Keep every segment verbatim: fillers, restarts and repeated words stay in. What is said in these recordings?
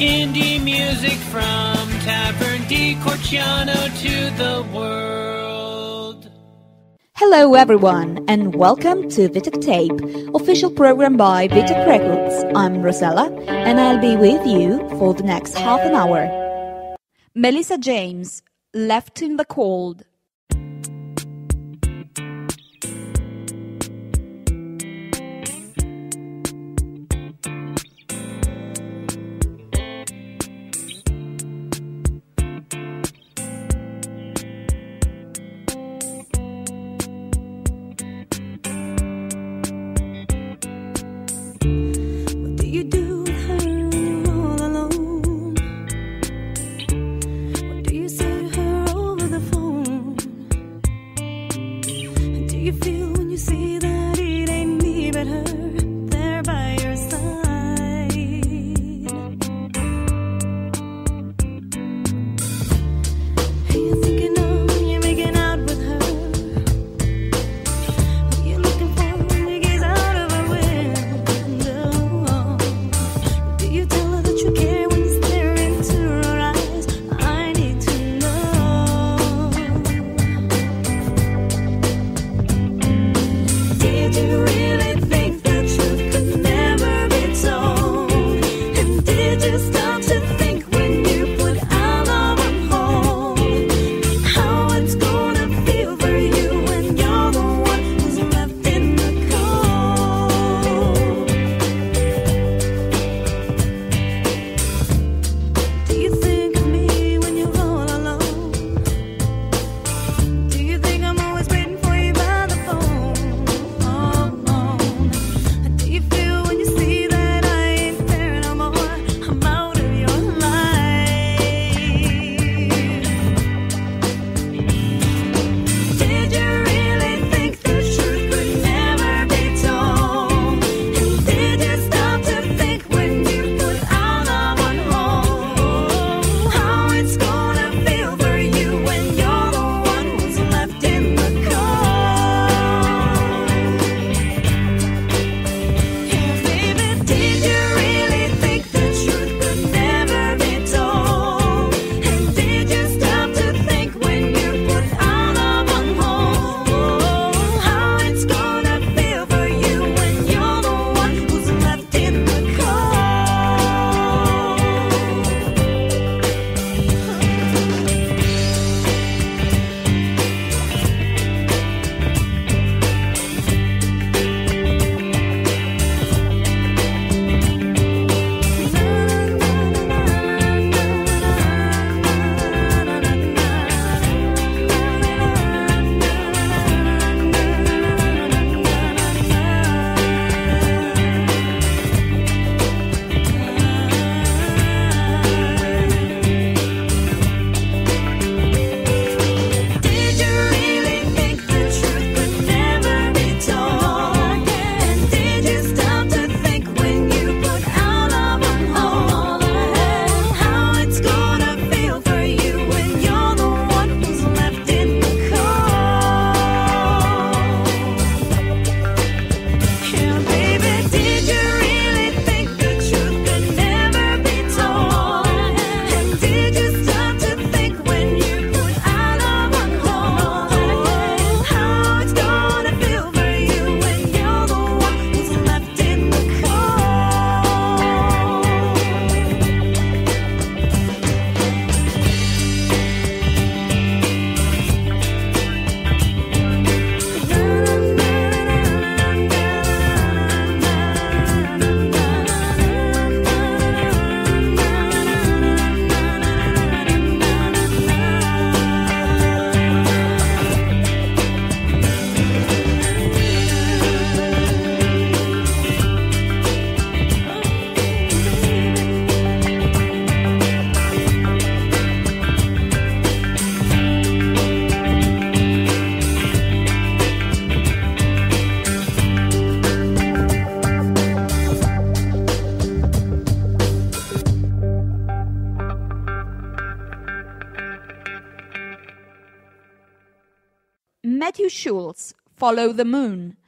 indie music from Tavern di Corciano to the world. Hello everyone and welcome to Vitek Tape, official program by Vitek Records. I'm Rosella and I'll be with you for the next half an hour. Melissa James, Left in the Cold. Matthew Schultz, Follow the Moon.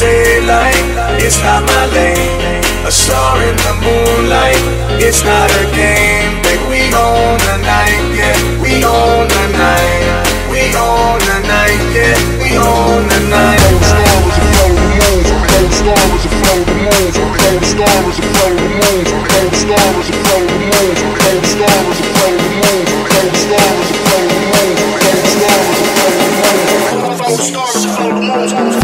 daylight, it's not my lane. A star in the moonlight, it's not a game. Baby, we own the night, yeah, we own the night. We own the night, yeah, we own the night. Cold star was a floating moon. Cold star was a floating moon. Cold star was a floating moon. Cold star was a floating moon. Cold star was a floating moon. Cold star was a floating moon. Cold star was a floating moon.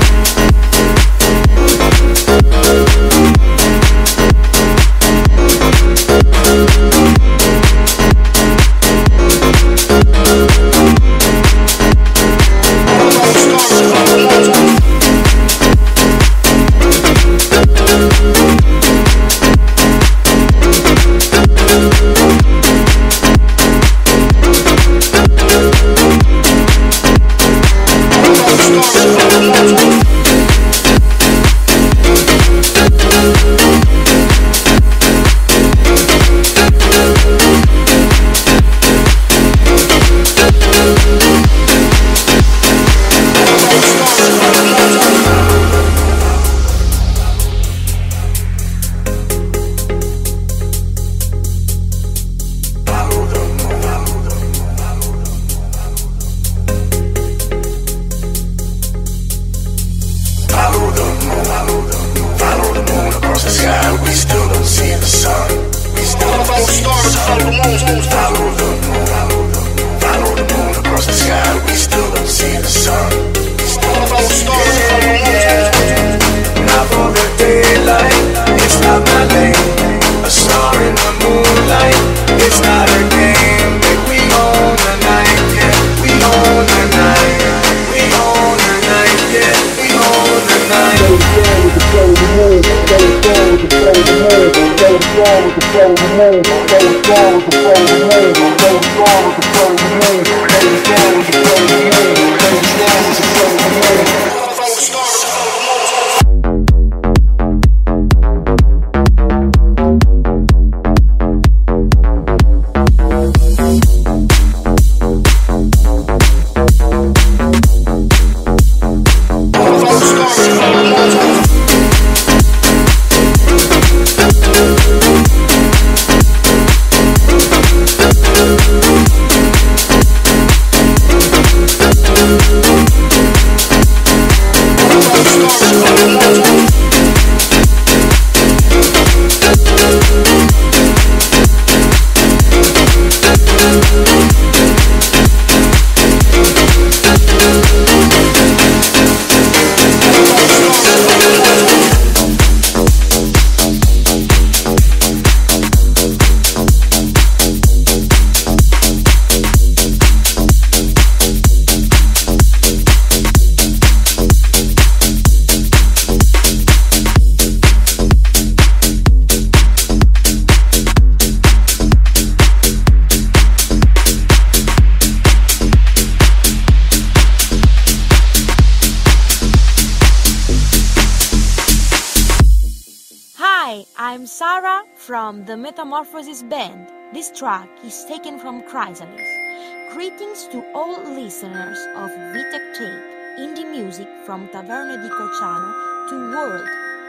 I'm Sarah from the Metamorphosis band. This track is taken from Chrysalis. Greetings to all listeners of Vitek Tape, indie music from Taverna di Corciano to World.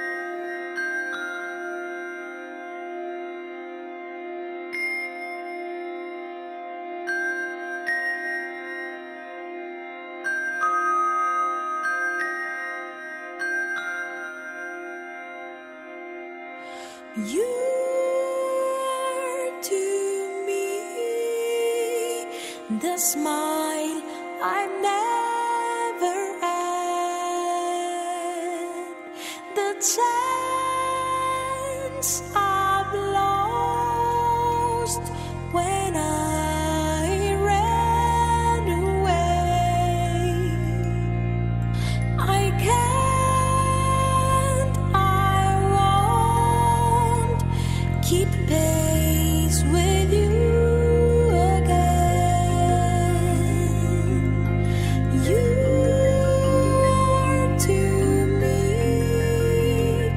You are to me the smile I never had, the chance I've lost when I ran away. I can't. Keep pace with you again. You are to me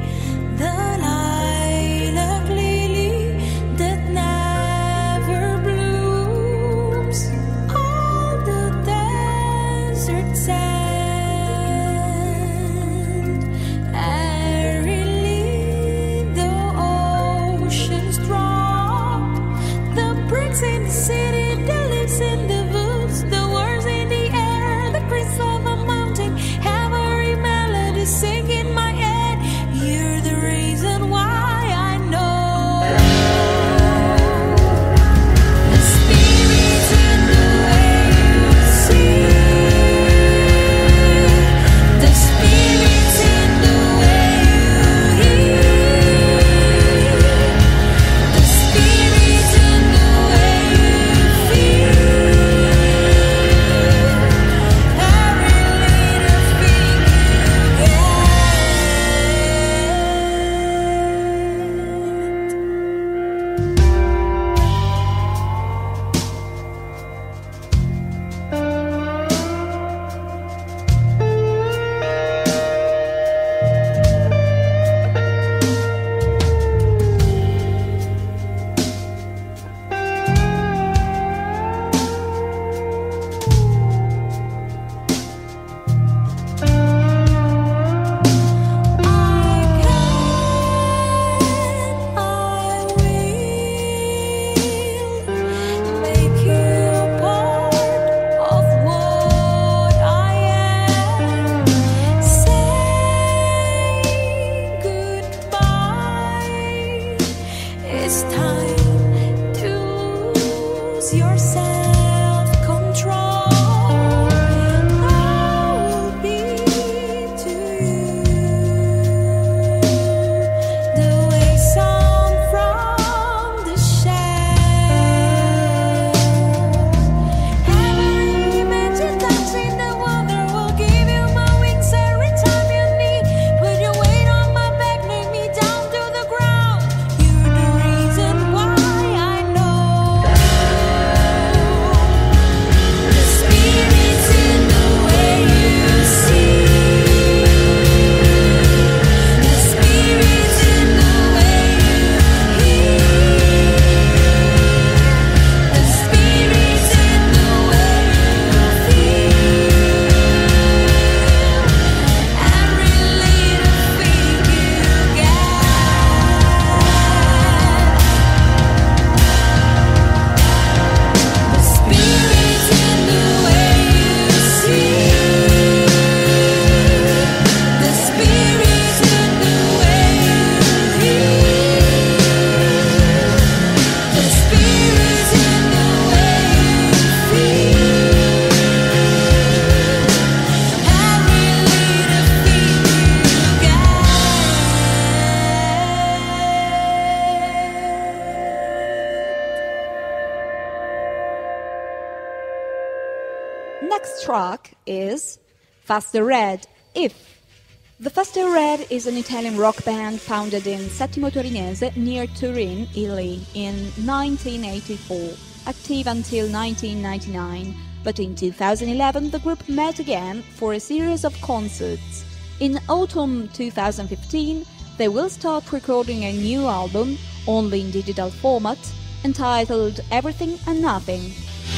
track is Faster Red, If. The Faster Red is an Italian rock band founded in Settimo Torinese near Turin, Italy in nineteen eighty-four, active until nineteen ninety-nine, but in two thousand eleven the group met again for a series of concerts. In autumn two thousand fifteen, they will start recording a new album, only in digital format, entitled Everything and Nothing.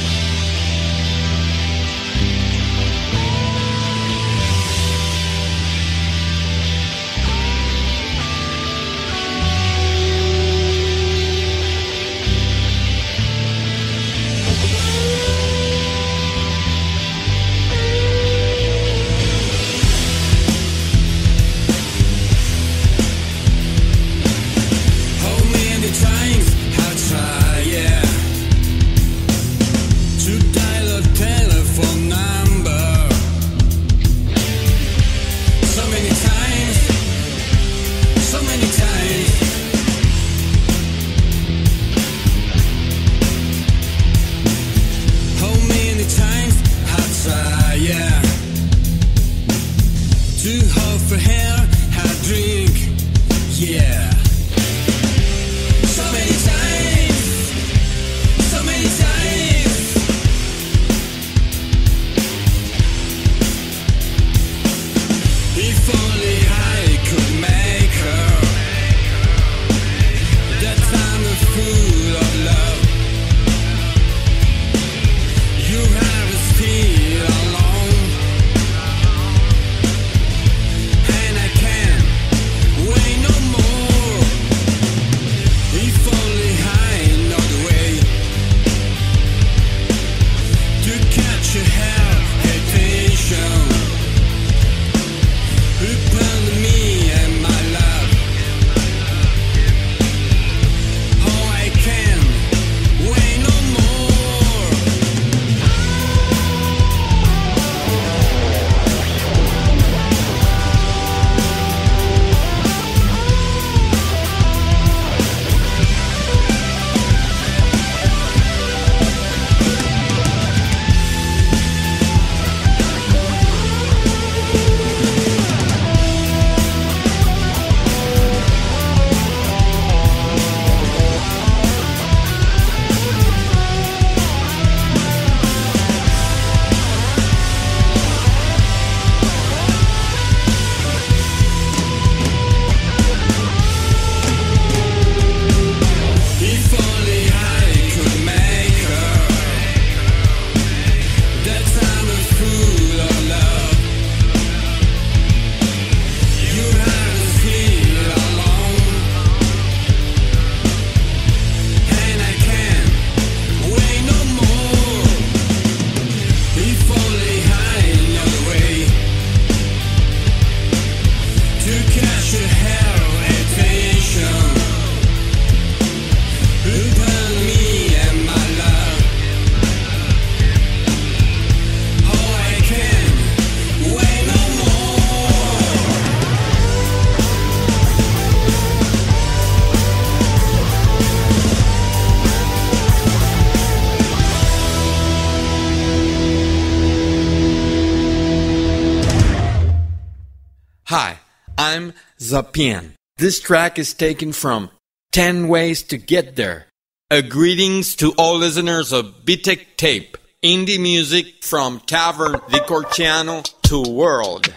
Hi, I'm Zapian. This track is taken from ten Ways to Get There. A greetings to all listeners of Vitek Tape, indie music from Tavern di Corciano to World.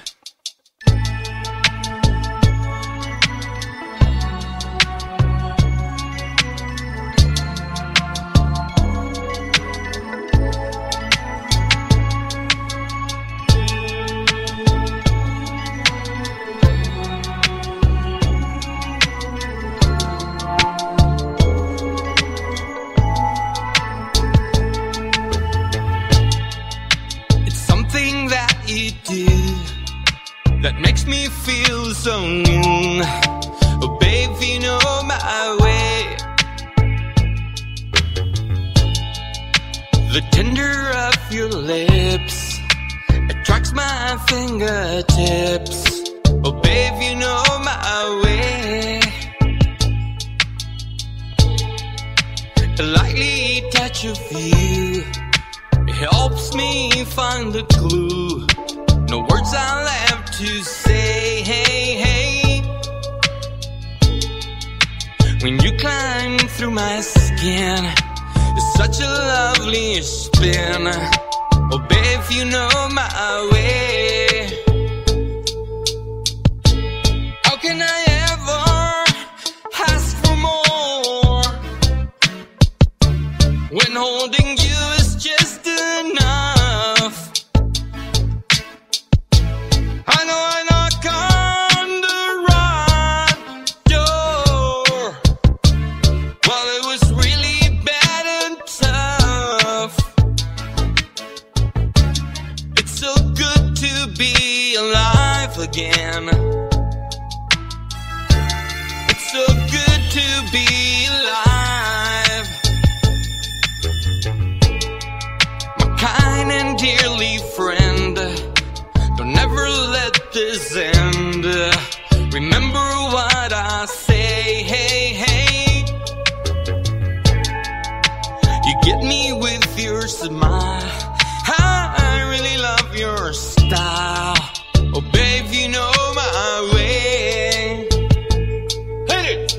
That makes me feel so new. Oh, babe, you know my way. The tender of your lips attracts my fingertips. Oh, babe, you know my way. A lightly touch of you helps me find the a clue. No words I left to say, hey, hey. When you climb through my skin, it's such a lovely spin. Oh, babe, you know my way. How can I ever ask for more when holding you is just enough? I know I knock on the right door. Well, it was really bad and tough. It's so good to be alive again. It's so good to be alive. My kind and dearly friend, don't ever let this end. Remember what I say, hey, hey. You get me with your smile. I really love your style. Oh, babe, you know my way. Hit it!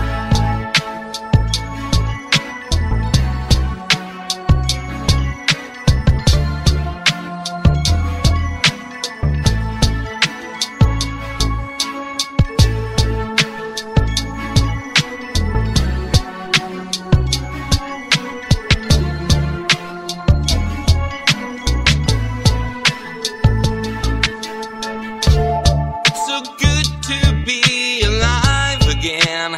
So good to be alive again.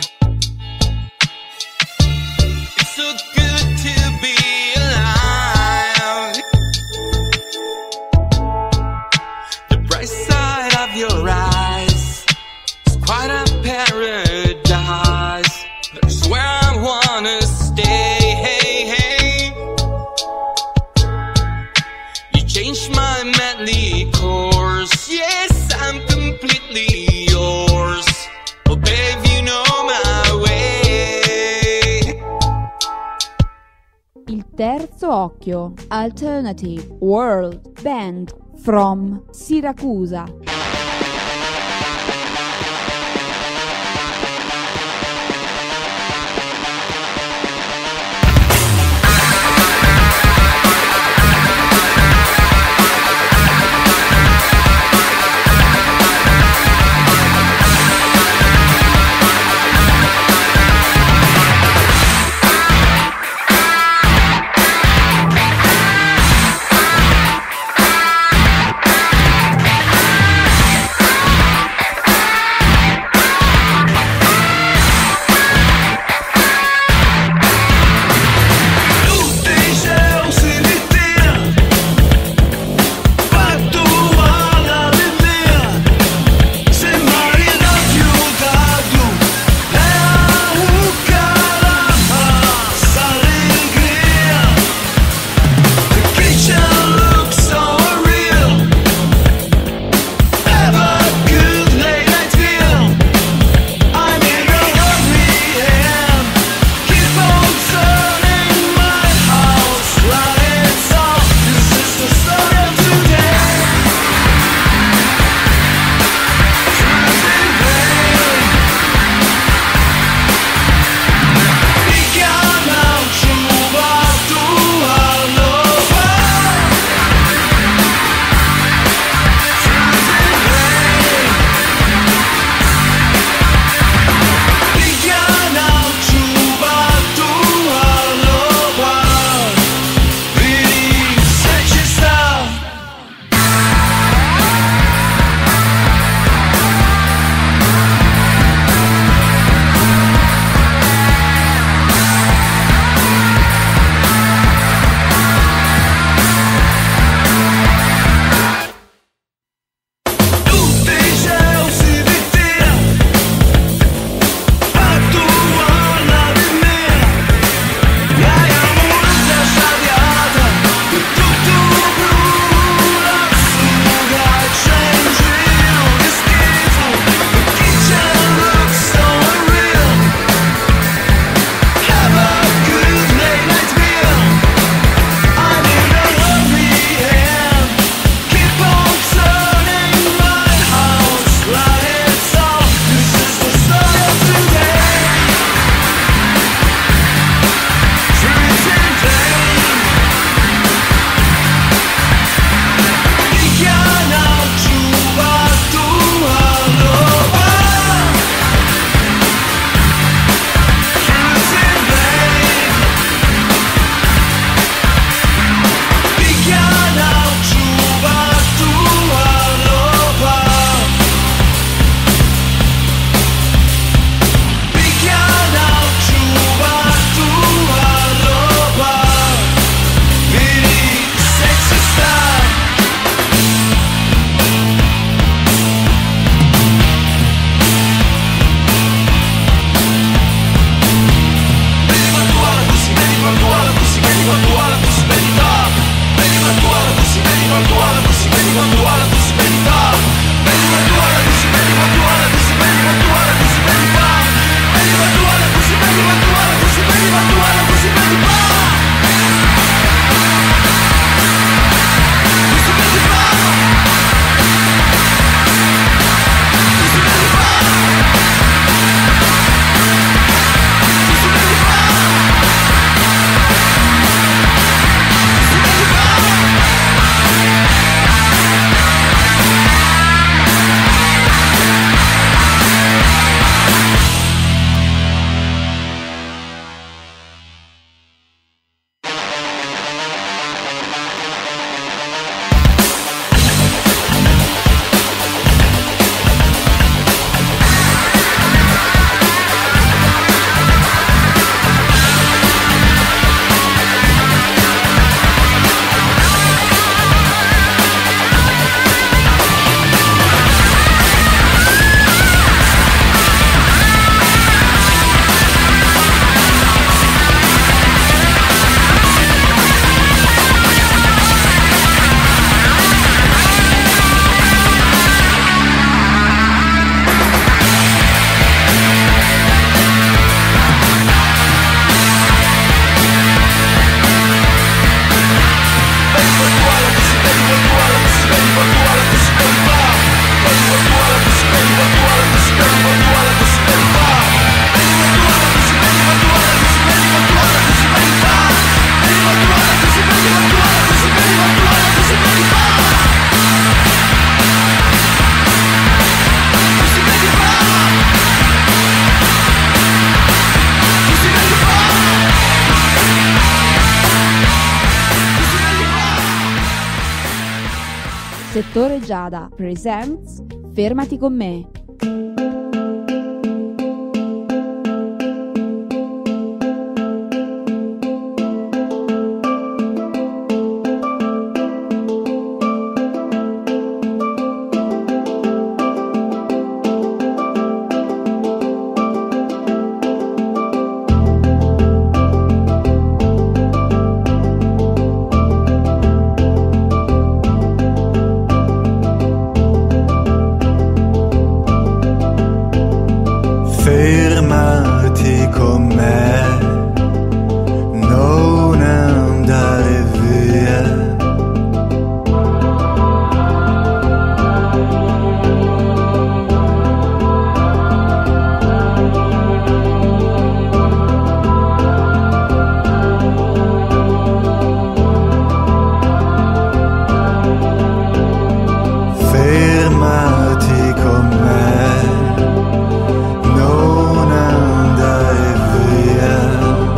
It's so good to be alive. The bright side of your eyes is quite a paradise. That's where I wanna stay. Hey, hey. You changed my madly course. Yes, I'm completely yours. Oh, babe, you know my way. Il terzo occhio, Alternative World Band from Siracusa. We'll be right back. Settore Giada presents Fermati con me. Fermati con me, non andare via. Fermati con me, non andare via.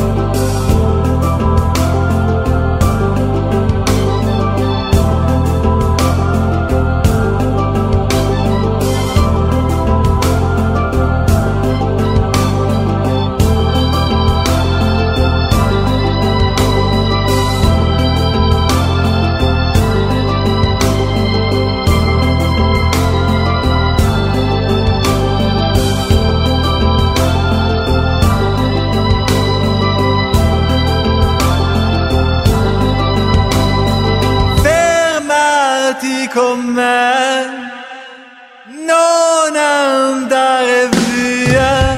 Fermati con me, non andare via.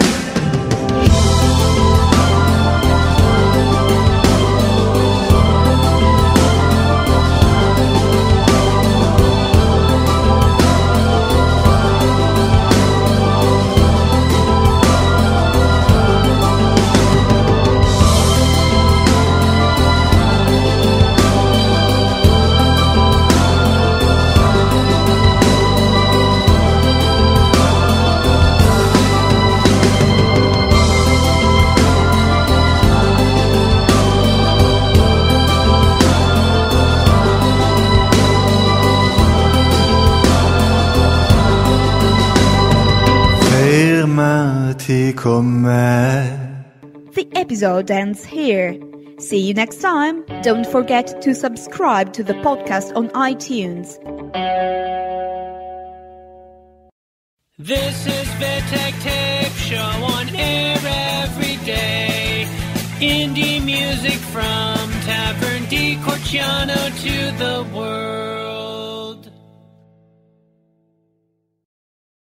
Fermati con me. The episode ends here. See you next time. Don't forget to subscribe to the podcast on iTunes. This is Vitek Tape Show on air every day. Indie music from Tavern di Corciano to the world.